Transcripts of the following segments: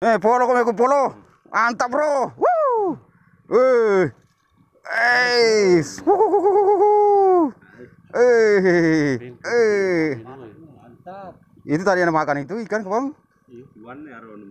Polo kami polo. Mantap, Bro. Woo. Mantap. Itu tadi yang makan itu ikan, Bang. Iwannya aron.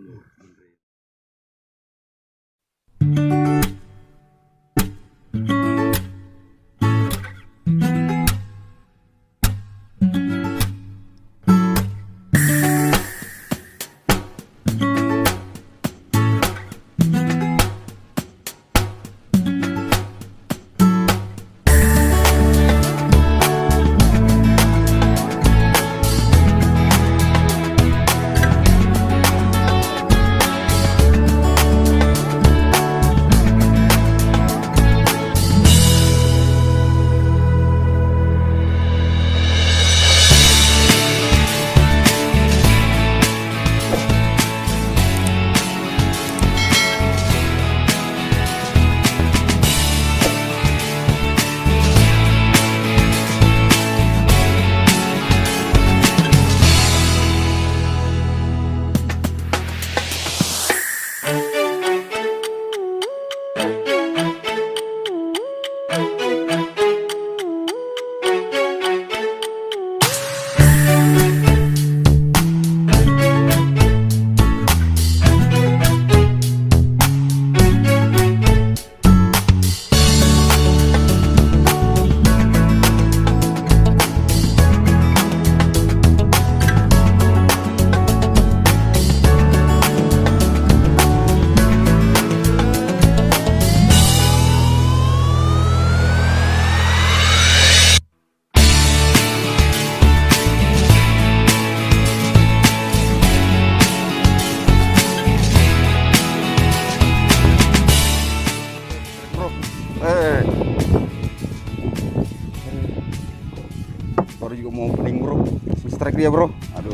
Baru juga mau opening, Bro. Strike dia, Bro. Aduh.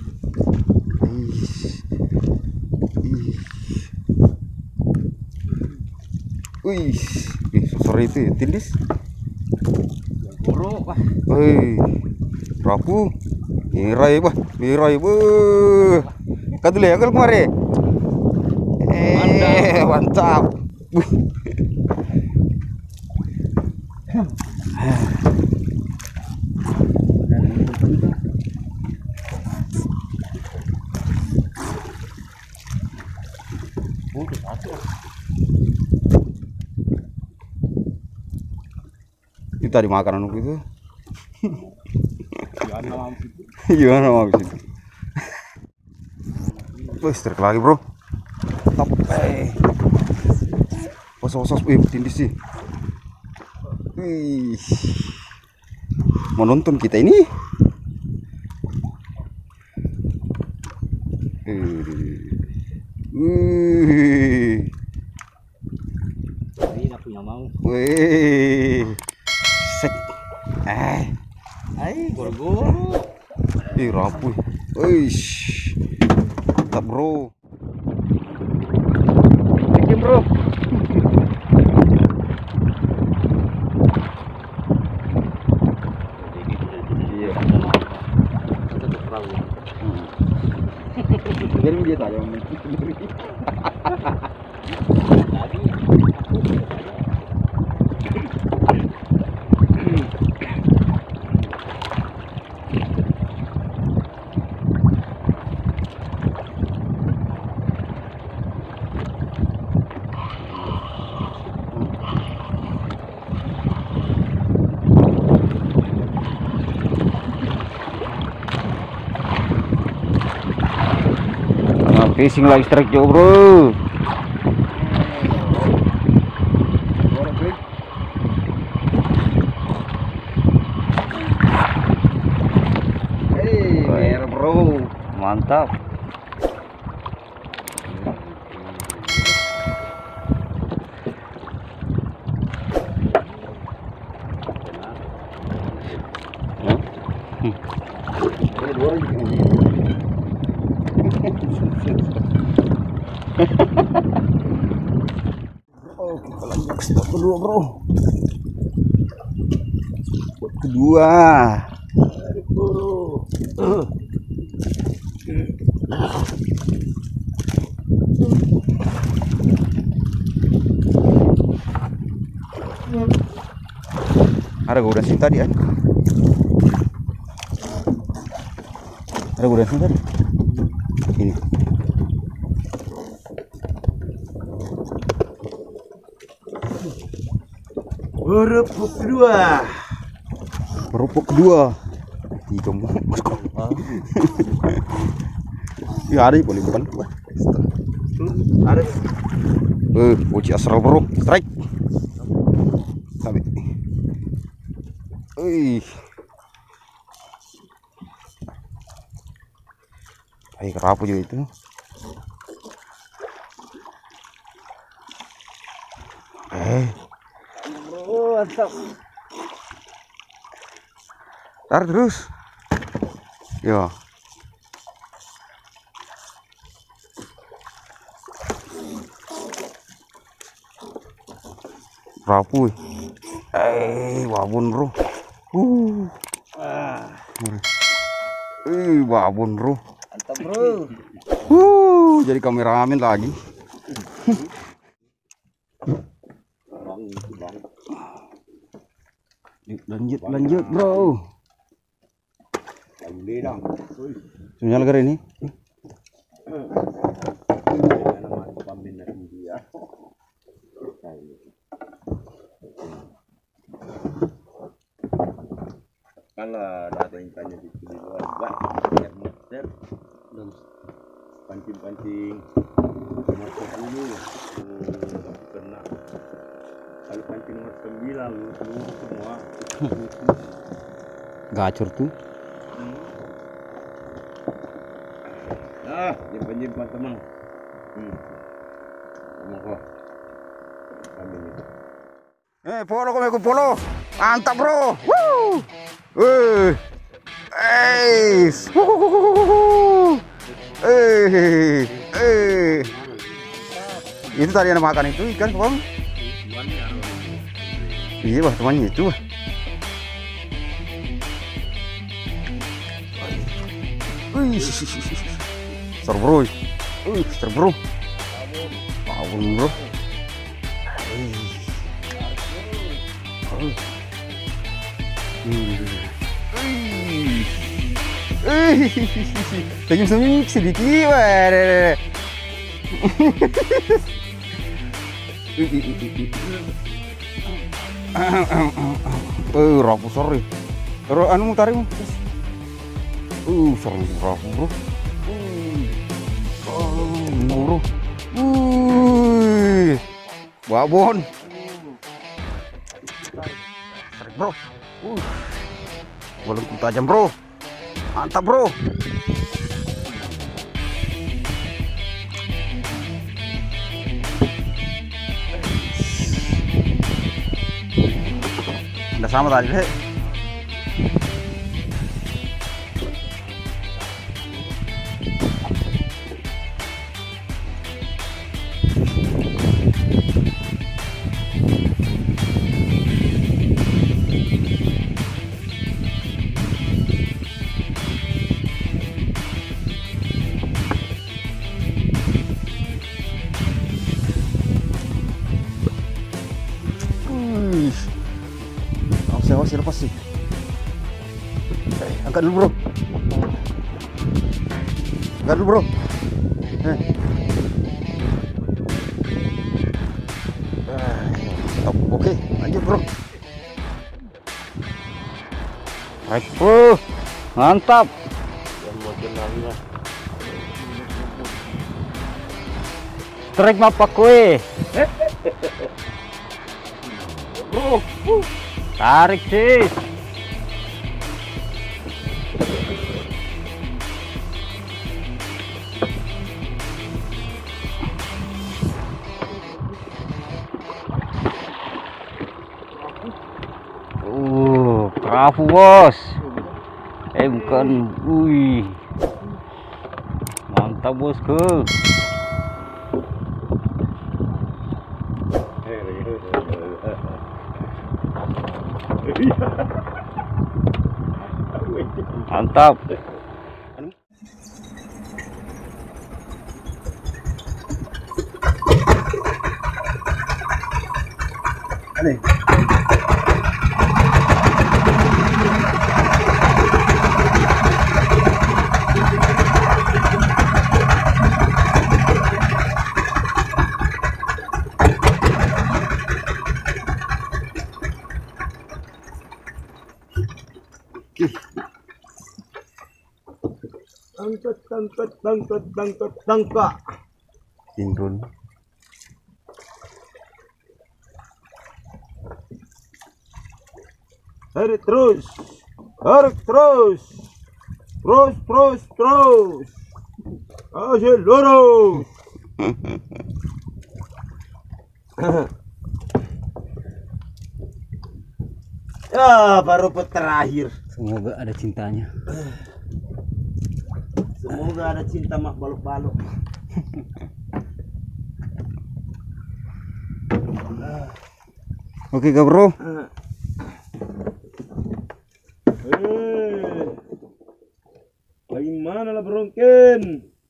Wih, sore itu ya, tindis. Buruk, Pak. Rapu. Mirai, bah. Mirai, bah. Kadule ya kalau kemarin. Mantap. Itu tadi makanan itu. Gimana mau sih? Wih, strike lagi, Bro. Top. Pos-pos tindis sih. Wih. Mau nonton kita ini? Ini aku yang mau. Wih. Sek. Goro-goro. Rapuh. Wih. Mantap, Bro. Oke, Bro. Iya. Biar dia tak yang fishing lagi strike juga, Bro. Merah, Bro. Mantap. Oh, kita lanjut spot kedua, Bro. Spot kedua. Ada gudang sini tadi kan? Ada gudang sini tadi. Ini. Berepuk kedua. Berupuk kedua. Tiga bungkus kok. Ya ada boleh bukan? Ada. Uji asral bro, strike. Sampai. Kerapu juga itu. Mantap. Tarik terus. Ya. Kerapu. Babon bro. Babon bro. Mantap bro. Jadi kameramen lagi. Lanjut bro. Sebenarnya negara ini. Kalau ada yang tanya di sini enggak, biar muter dan pancing-pancing motor dulu kena. Kalau pancing nomor 9 lu semua Gacor tuh. Nyimpan teman. Kamu kok. Kami ini. Polo kok polo. Mantap bro. Itu tadi yang makan itu ikan bang. Iya bah temannya itu. Ser bro. Ser bro. Babon bro. Senyum-senyum sedikit. Rapu sorry. Terus anu tarik. Sorry rapu bro. Bro. Babon. Tarik bro. Belum tajam bro. Mantap bro. Udah sama tadi deh. Awas lepas sih. Angkat dulu bro. Angkat dulu bro. Oke, lanjut bro. Baik bro, mantap. Trek mapa kue. Bro, tarik sih. Kerapu bos. Bukan. Wih. Mantap bosku. Mantap. Ini. tangkap. Indron. Tarik terus. Tarik terus. Terus. Asyik lurus. Ya, baru terakhir. Semoga ada cintanya. Semoga ada cinta mak balok-balok. Oke kak bro. Bagaimana lah Bronken?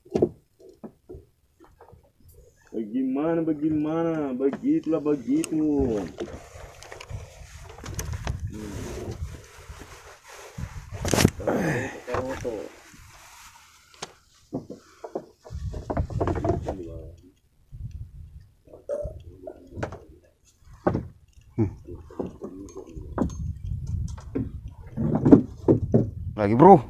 Bagaimana? Begitulah begitu. Lagi bro.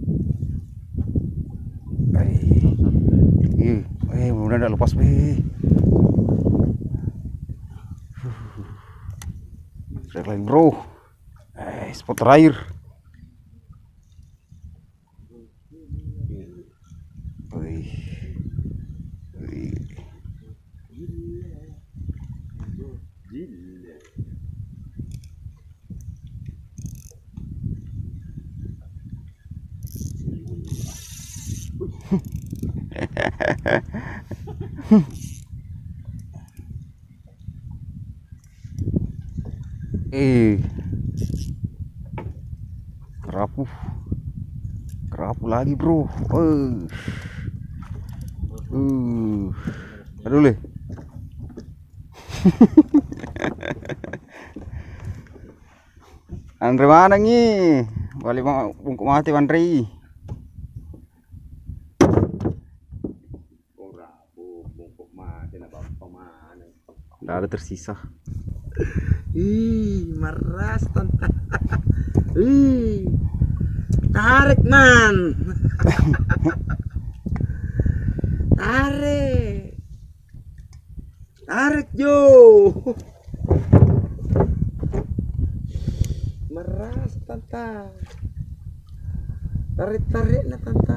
Mudah tidak lepas Strike lagi bro. Spot terakhir. Kerapu lagi bro. Aduh le. Andre mana nih? Balik bungkuk mati Andri. Bungkuk mati nak pemana? Tidak ada tersisa. Maras tante. Tarik man. Tarik Jo. Meras tante. Tarik na tante.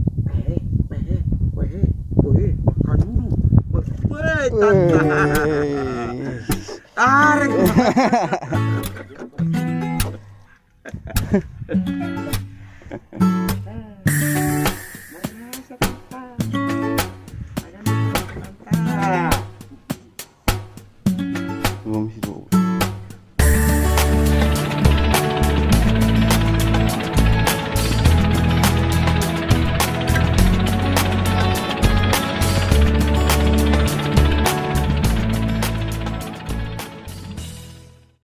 Aduh. Tante. Tarik.